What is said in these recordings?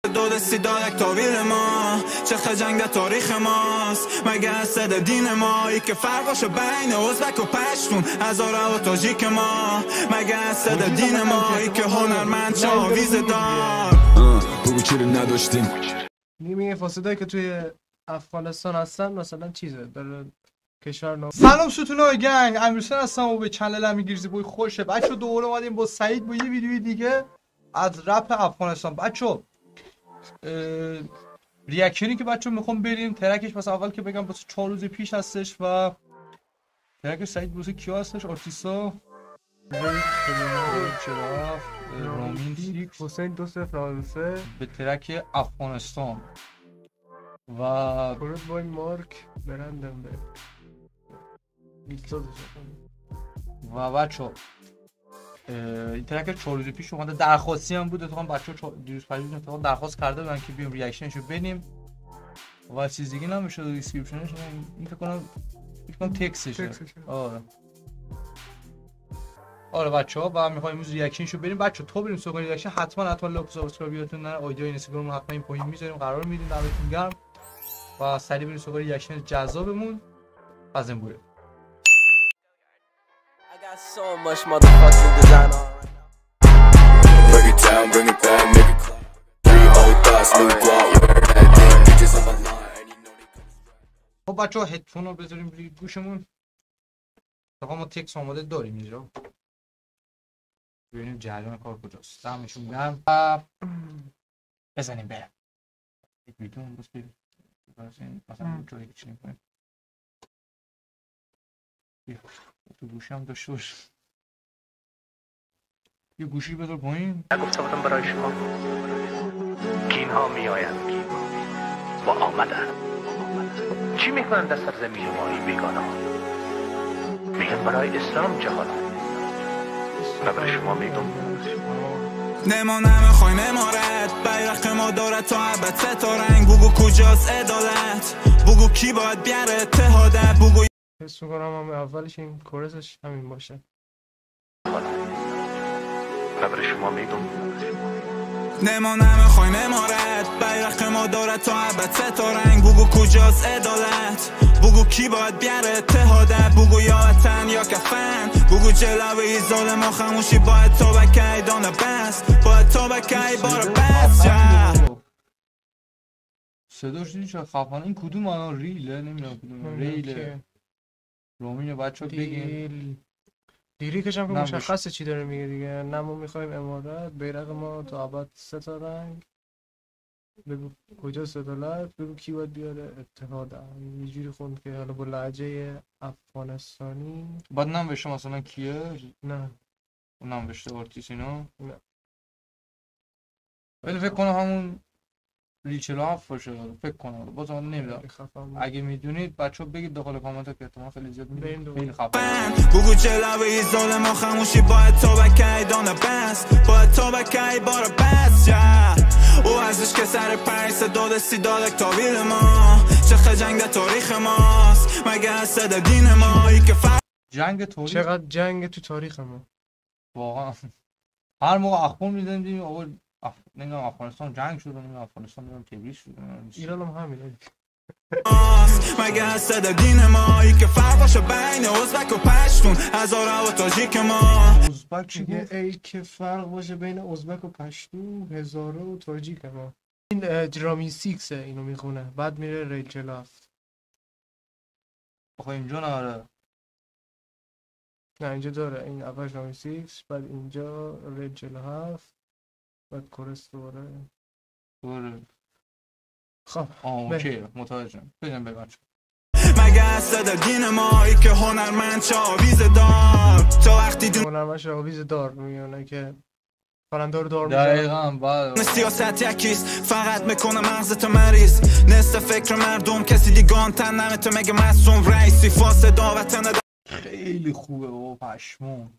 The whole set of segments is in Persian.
دو سیدالک تاویل ما چه جنگ در تاریخ ماست مگه اصد دین ما ای که فرقاشه بین ازبک و پشتون هزاره و تاجیک ما مگه اصد دین ما ای که هنرمند چه آویز دار بگو چیره نداشتیم میگه فاسدایی که توی افغانستان هستن مثلا چیزه داره کشور نام. سلام ستونای گنگ، امیرحسین هستم و به چنل امیرگیرزی بوی خوشه. بچه دوباره اومدیم با سعید با یه ویدیوی دیگه از رپ افغانستان. بچه ریاکشنی که بچه میخوام بریم ترکش مثلا اول که بگم واسه 4 روز پیش هستش و ترک سعید واسه کیا هستش؟ آرتیستا رامین سیکس حسین 203 به ترک افغانستان و کورت بای مارک برندنبرگ و بچه این ترک 4 روز پیش اومده درخواستی هم بود اتفاقا بچه‌ها دیروز پریروز اتفاقا درخواست کرده بودن که بیام ریاکشنشو بدیم و چیز دیگه نمیشه دیسکریپشنش این فکر کنم تکستشه. آره بچه‌ها و می‌خوایم امروز ریاکشنشو بریم. بچه‌ها تو بریم سراغ ریاکشن حتما لایک و سابسکرایب یادتون نره. آیدی اینستاگرام حتما این پایین میذاریم قرار میدیم. دمتون گرم و سریع بریم سراغ ریاکشن جذابمون. از این بوده So much motherfucking design on right now. Break it down, bring it back, make it clap. 3 old thoughts, new guap, wear that damn bitches on my line, and you know they come. خب بچه‌ها هدفون رو بذاریم روی گوشمون. تا ما تکس آماده داریم اینجا. ببینیم جریان کار کجاست. دمشون گرم. بزنیم بریم. یک ویدیو بس بریم. مثلا جایی که چنین کنیم. تو گوشی هم داشته باش. یه گوشی بذار پایین. گفته بودم برای شما کین ها می آیند با آمدن چی میکنن در سرزمین ما این بیگانه ها میگن برای اسلام جهان نه برای شما میگم نما نمیخوای نمارد بیرق ما داره تا عبد 3 تا رنگ بگو کجاست عدالت بگو کی باید بیاره اتحاده بگو حس میکنم هم اولش این کورسش همین باشه. نه برای شما میگم نما نمیخوای نمارد بیرق ما داره تا عبد 3 تا رنگ بگو کجاست عدالت بگو کی باید بیاره اتحاده بگو یا وطن یا کفن بگو جلوی ظالم و خموشی باید تا بکی دانه بس باید تا بکی بار بس صداش دیدی چه خفنه. این کدوم الان ریله نمیدونم کدوم ریله رامین بچه ها بگیم لیریکش هم که مشخصه چی داره میگه دیگه. نه ما میخوایم امارت بیرق ما تا ابد 3 تا رنگ بگو کجاست عدالت بگو کی باید بیاره اتحاد. یه جوری خوند که حالا با لهجه افغانستانی بعد ننوشته مثلا کیه. نه ننوشته آرتیست اینا نه ولی فکر کنم همون ریچل هاف باشه فکر کنم. باز من نمیدونم اگه میدونید بچه‌ها بگید داخل کامنت که احتمال خیلی زیاد میدونید. خیلی خفن بگو جلوی ظالم و خموشی باید تا بکی دانه بس باید تا بکی بار بس او ازش که سر 5 صدا سیدالک تاویل ما چه جنگ در تاریخ ماست مگه اصد دین ما ای که جنگ تاریخ. چقدر جنگ تو تاریخ ما واقعا. هر موقع اخبار می‌دیدیم اول نمیدونم افغانستان جنگ شد نمیدونم افغانستان نمیدونم تبریز شد ایران هم همینه مگه اصد دین ما ای که فرقاشه بین ازبک و پشتون هزاره و تاجیک ما ازبک میگه ای که فرق باشه بین ازبک و پشتون هزاره و تاجیک ما. این رامین سیکس اینو میخونه بعد میره ریل 47. آخه اینجا ناره نه اینجا داره این اول رامین سیکس بعد اینجا ریل 47 بعد کورس دوره خب اوکی متوجهم. بگم به بچه مگه اصد دین ما ای که هنرمند چه آویز دار تا وقتی هنرمند چه آویز دار میونه که خواننده رو دار دقیقاً بعد سیاست یکیست فقط میکنه مغزت مریض نصف فکر مردم کسی دیگان تن نمیته مگه معصوم رئیسی فاسد وطن خیلی خوبه و پشمون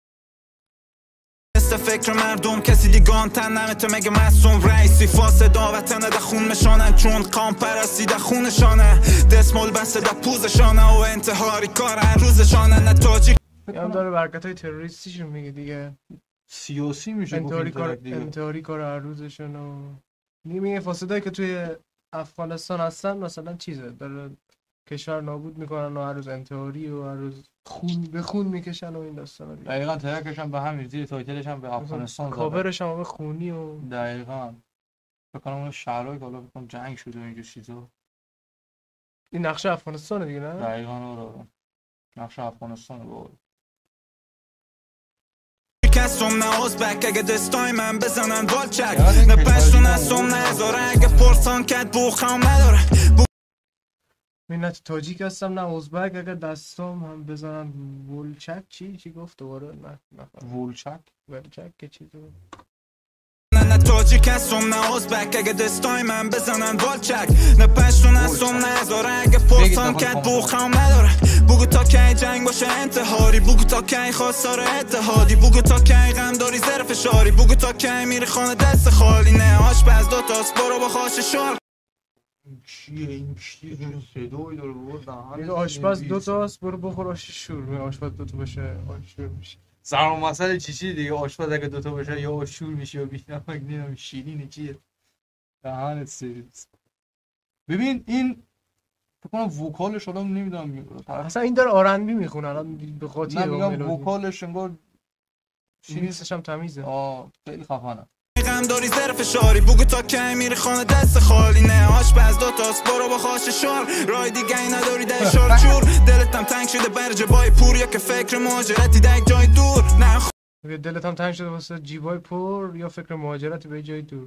فکر مردم کسی دیگان تن نمیته مگه معصوم رئیسی فاسد وطن ده خون مشانن چون قام پرستی ده خونشانه دسمال بسته ده پوزشانه و انتحاری کار هر روزشانه نه تاجیک هم داره برکت های تروریستیشون میگه دیگه. سیاسی میشه انتحاری کار هر روزشون و میگه فاسدایی که توی افغانستان هستن مثلا چیزه داره کشور نابود میکنن و هر روز انتحاری و هر روز خون به خون میکشن و این داستانا دیگه. دقیقاً ترکش هم به همین زیر تایتلش هم به افغانستان زده. کاورش هم به خونی و دقیقاً فکر کنم اون شهرهای که حالا بکنم جنگ شده و اینجور چیزا. این نقشه افغانستانه دیگه نه؟ دقیقاً آره. نقشه افغانستانه با کسم نه ازبک اگه دستای من بزنن والچک نه پشتون هستم نه هزاره اگه پرسان کت بوخم نداره من نه تاجیک هستم نه ازبک اگه دستام هم بزنن ولچک چی گفت دوباره نه ولچک که چی تو نه تاجیک هستم نه ازبک اگه دستای من بزنن والچک نه پشتون هستم نه هزاره اگه پرسان کت بوخم نداره بگو تا کی جنگ باشه انتحاری بگو تا کی خواستار اتحادی بگو تا کی غم داری زر فشاری بگو تا کی میری خانه دست خالی نه آشپز دوتاست برو با خاش شال چیه این صدایی داره بابا میگه آشپز دوتاست برو بخور آش شور میگه آشپز دوتا باشه آش شور میشه سلام مسئله چی دیگه آشپز اگه دوتا باشه یا آش شور میشه یا بیشتر نمیدونم شیرینه چیه دهنت سرویس. ببین این فکر کنم وکالش حالا نمیدونم اصلا این داره آرنبی میخونه الان به خاطر نه میگم وکالش انگار نیستش هم تمیزه. خیلی خفنه. غم داری زر فشاری بگو تا کی میری خانه دست خالی نه آشپز دوتاست برو با خاش شال رای دیگه ای نداری ده شال چور دلت هم تنگ شده بر جبای پور یا که فکر مهاجرتی ده جای دور نه دلت هم تنگ شده واسه جیبای پر یا فکر مهاجرتی به جای دور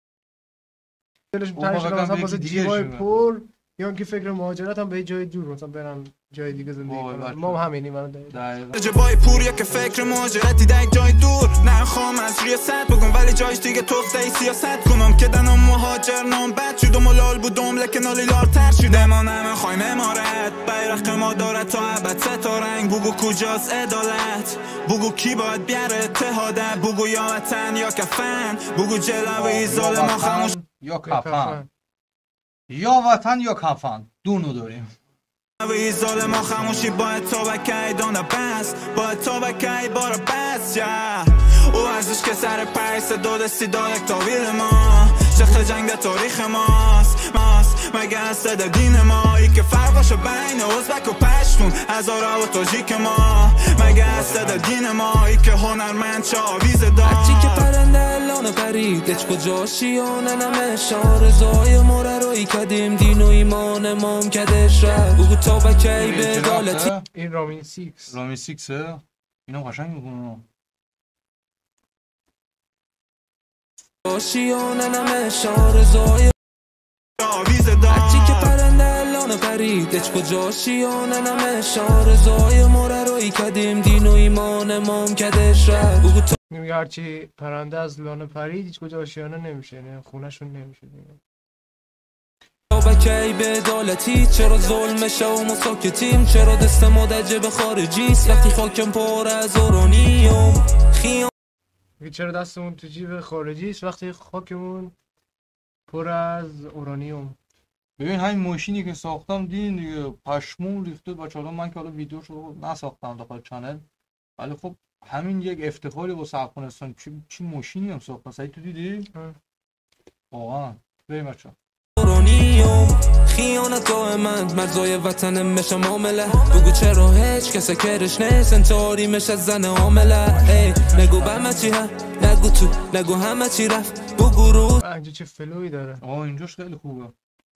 دلش تنگ شده مثلا واسه جیبای پر یا اینکه فکر مهاجرت هم به جای دور مثلا برن جای دیگه زندگی کنن ما همینی منو دقیقاً جبای پور یا که فکر مهاجرتی ده جای دور نه خام از ریاست بگم ولی جایش دیگه توفته ای سیاست کنم که دنم مهاجر نام بد شدم و لال بودم لکن آلی لارتر شده ما نمیخوایم امارت بیرق ما داره تا ابد سه تا رنگ بگو کجاست عدالت بگو کی باید بیاره اتحاده بگو یا وطن یا کفن بگو جلوی ظالم ما خاموش یا کفن یا وطن یا کفن دونو داریم وی ظالم ما خاموشی باید تا بکی دانه بس باید تا بکی بار بس او ازش که سر پرس دادستی دادک تاویل ما شخص جنگ ده تاریخ ماست مگه هسته دین ما ای که فرقاشه بین ازبک و پشتون هزاره و تاجیک ما مگه هسته دین ما ای که هنرمند چه آویزه دار هرچی که پرنده الان پرید اچ کجاشی آننم شارزای مره روی کدیم دین و ایمان مام کدش رد بگو تا بکی به دالتی این رامین سیکسه اینو قشنگ میکنه آشیانه نمه شارزای هرچی که پرنده الان پرید اچ کجا آشیانه نمه شارزای مره روی کدیم دین و ایمان مام کدش رد بگو تا میگه هرچی پرنده از لانه پرید هیچ کجا آشیانه نمیشه نه خونهشون نمیشه دیگه بکی به عدالتی چرا ظلمشه و مساکتیم چرا دست ما در جب خارجیست وقتی خاکم پر از اورانیوم چرا دستمون تو جیب خارجی است وقتی خاکمون پر از اورانیوم. ببین همین ماشینی که ساختم دیدین دیگه پشمون ریخته بچه‌ها. من که حالا ویدیوشو نساختم داخل کانال ولی خب همین یک افتخاری واسه افغانستان. چی ماشینی هم ساختن سعید تو دیدی؟ واقعا بریم بچه‌ها. خیانت دائمند مرزای وطنم مشه معامله بگو چرا هیچ کسی کرش نیست انتحاری مشه زن عامله ای نگو همه چی ها نگو تو نگو همه چی رفت بگو رو اینجا چه فلوی داره. اینجاش خیلی خوبه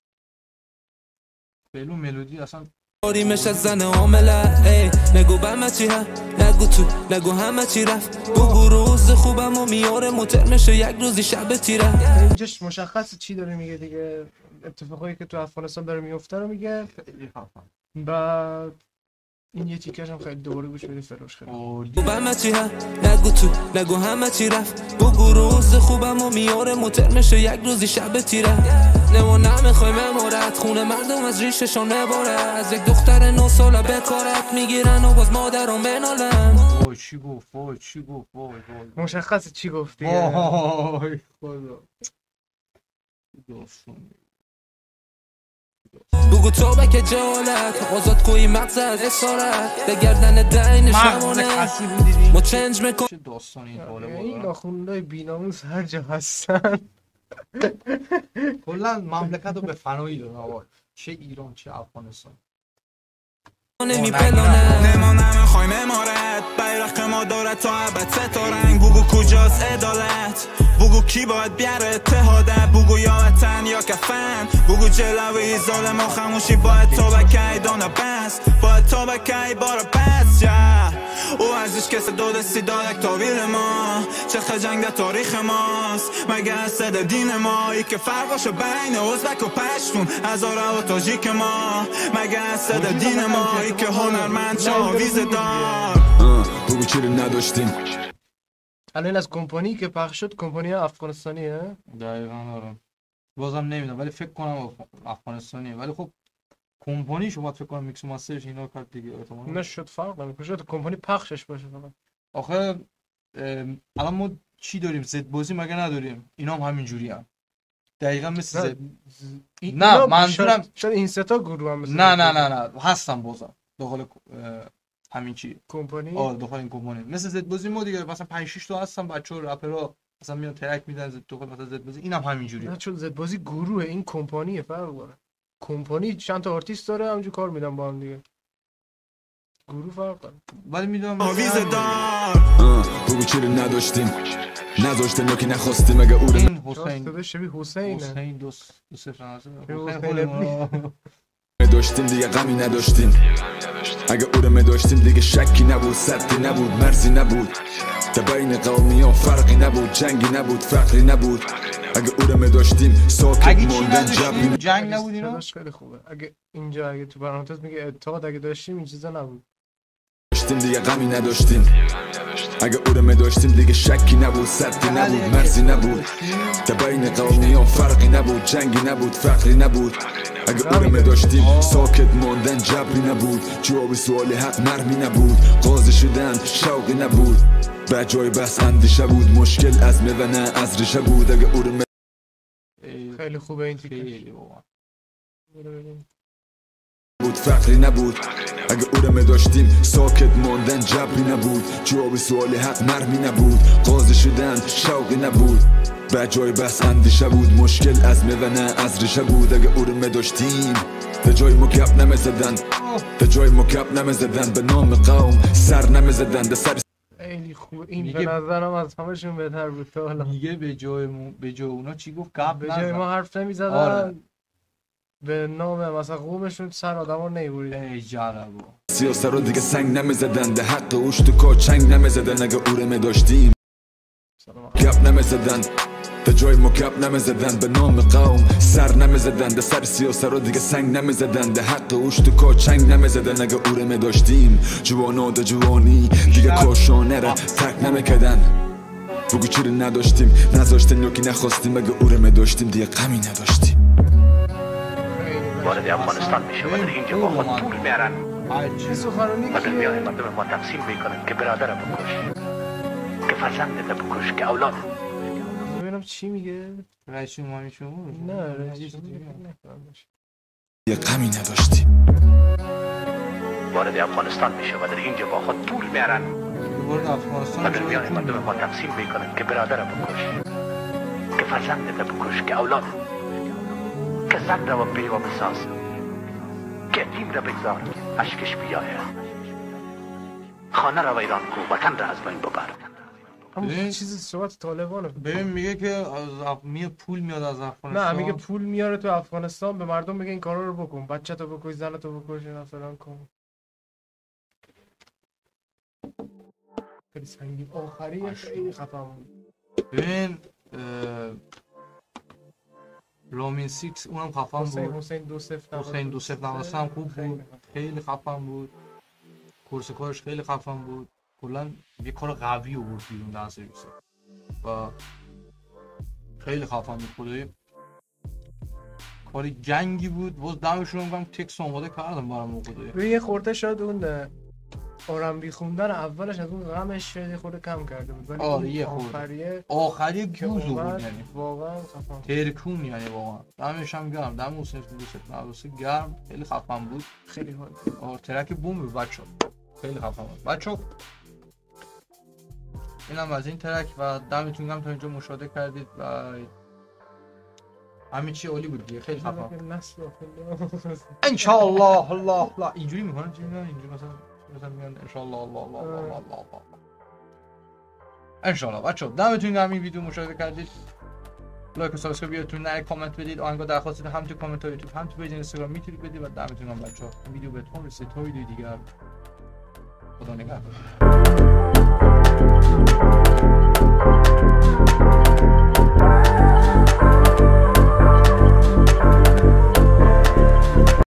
فلو ملودی اصلا آریمش از زن عامله ای نگو همه چی ها نگو تو نگو همه چی رفت بگو روز خوبم و میاره موتر میشه یک روزی شب تیره. اینجاش مشخص چی داره میگه دیگه اتفاقایی که تو افغانستان داره میفته رو میگه. بعد این یه تیکش هم خیلی دوباره گوش بدید فلوش خیلی بگو همه چی ها نگو تو نگو همه چی رفت بگو روز خوبم و میاره موتر میشه یک روزی شب تیره. نمو نمیخوایم امارت خونه مردم از ریششون نباره از یک دختر 9 ساله بکارت میگیرن و باز مادرم بنالن. وای چی گفت وای چی گفت وای مشخص چی گفتی وای خدا بگو تو بک جالت آزاد کوی مغز از اسارت به گردن دین شمانه ما چنج میکن. چه داستانی این حاله این آخوندهای بیناموس هر جا هستن کلا مملکت رو به فنایی دادن آقا، چه ایران چه افغانستان. نمیخوایم امارت، بیرق ما داره تا ابد سه تا رنگ. بگو کجاست عدالت، بگو کی باید بیاره اتحاده، بگو یا وطن یا کفن، بگو جلوی ظالم و خموشی باید تا بکی دانه بس، باید تا بکی بار بس. او ازش کس دادستی دادک تاویل ما، چه خجنگ در تاریخ ماست مگه از صد دین ما، ای که فرقاشو بین ازبک و پشتون هزاره و تاجیک ما، مگه از صد دین ما، ای که هنرمند چاویز دار. بگو چیره نداشتیم. الان از کمپانی که پخش شد کمپانی افغانستانیه؟ دقیقاً آره. بازم نمیدونم ولی فکر کنم افغانستانیه، ولی خب کمپانی شما فکر کنم میکس و مسترش اینا کارت دیگه احتمالاً نشد فرق نمیکنه، شد کمپانی پخشش باشه فقط. آخه الان ما چی داریم؟ زد بازی مگه نداریم؟ اینا هم همینجوری هم دقیقاً مثل نه منظورم شاید این سه تا گروه هم مثل نه هستم بازم داخل همین چی کمپانی. داخل این کمپانی مثل زد بازی ما دیگه، مثلا 5 6 تا هستن بچه‌ها رپرها مثلا میان ترک میدن زد داخل مثلا زد بازی، اینم همینجوریه. نه چون زد بازی گروه، این کمپانیه فرق داره. کمپانی چند تا آرتیست داره همونجوری کار میدن با هم دیگه، گروه فرق داره. ولی میدونم آویز دار بگو چیره نداشتیم، نذاشتن یا که نخواستیم. مگه او این حسین شبیه حسینه. حسین دوست فرانسه داشتیم دیگه غمی نداشتیم. اگه او داشتیم دیگه شکی نبود، سطحی نبود، مرزی نبود، در بین قومی ها فرقی نبود، جنگی نبود، فقری نبود. اگه او داشتیم ساکت موندن جبری جنگ نبود. اینا خیلی خوبه. اگه اینجا اگه تو پرانتز میگه اتحاد اگه داشتیم این چیزا نبود، داشتیم دیگه غمی نداشتیم. اگه او داشتیم دیگه شکی نبود، سطحی نبود، مرزی نبود، در بین قومی ها فرقی نبود، جنگی نبود، فقری نبود. اگه اونمه داشتیم ساکت موندن جبری نبود، جواب سوال حق مرمی نبود، قاضی شدن شوقی نبود، به جای بس اندیشه بود، مشکل از و نه از ریشه بود. اگه اونمه خیلی خوبه این تیکه بود فقری نبود. اگه اونمه داشتیم ساکت موندن جبری نبود، جواب سوال حق مرمی نبود، قاضی شدن شوقی نبود، به جای بس اندیشه بود، مشکل از و نه از ریشه بود. اگه اونمه داشتیم به جای مکب نمیزدن، به جای مکب نمیزدن، به نام قوم سر نمیزدن، به سر خیلی خوب. این به نظرم از همشون بهتر بود تا حالا. میگه به جای اونا چی گفت؟ گپ به جای ما حرف نمیزدن. آره. به نام مثلا قومشون سر آدما نمیبرید. ای جانبو سیاست رو دیگه سنگ نمیزدن، ده حق اوش تو کا چنگ نمیزدن. اگه اورمه داشتیم گپ نمیزدن، به جای مکب نمیزدن، به نام قوم سر نمیزدن، ده سر سیاست رو دیگه سنگ نمیزدن، ده حق اوش تو کا چنگ نمیزدن. اگه اورمه داشتیم جوانا ده جوانی دیگه کاشانه را تک نمیکدن. بگو چیره نداشتیم، نذاشتن یا که نخواستیم. اگه اورمه داشتیم دیگه غمی نداشتیم. وارد افغانستان میشه و در اینجا با خود پول میارن و در میان مردم ما تقسیم میکنن که برادر بکش، که فرزند بکش، که اولاد. ببینم چی میگه؟ رئیس امامی شما؟ نه رئیس یه غمی نداشتیم. وارد افغانستان میشه و در اینجا با خود پول میارن و در میان مردم ما تقسیم میکنن که برادر بکش، که فرزند بکش، که اولاد، که زن را و بیوه بساز، که یتیم را بگذار اشکش بیایه، خانه را ویران کو، وطن را از بین ببر. همون چیزی صحبت طالبانه. ببین میگه که از پول میاد از افغانستان. نه میگه پول میاره تو افغانستان، به مردم میگه این کارا رو بکن، بچه‌تو بکش، زنتو بکش، اینا فلان کن. خیلی سنگین. آخری خیلی خفن بود. ببین رامین 6 اونم خفن بود. حسین 2-0 هم خوب بود، خیلی خفن بود. کورس کارش خیلی خفن بود. کلا یه کار قوی بود بیرون در سرویس و خیلی خفن بود. خدایی کاری جنگی بود. باز دمشون رو میگم تکس آماده کردم برام. خدایی یه خورده شاید اون آرنبی خوندن اولش از اون غمش شاید خورده کم کرده بود، ولی آره یه خورده آخری گوز بود، یعنی واقعا خفن ترکون، یعنی واقعا دمش هم گرم. دم حسین 2-0 گرم، خیلی خفن بود. خیلی حال. ترک بوم بود بچه‌ها، خیلی خفن بود بچه‌ها. اینم از این ترک و دمتون گرم تا اینجا مشاهده کردید و همین چی عالی بود دیگه، خیلی خفن. ان شاء الله الله الله اینجوری میکنن چی میگن اینجوری مثلا میگن ان شاء الله الله الله الله الله ان شاء الله. بچه‌ها دمتون گرم این ویدیو مشاهده کردید. لایک و سابسکرایب یادتون نره، کامنت بدید. آهنگا درخواست هم تو کامنت های یوتیوب هم تو پیج اینستاگرام میتونید بدید و دمتون گرم بچه‌ها. این ویدیو بهتون رسید تا ویدیو دیگه. خدا نگهدار.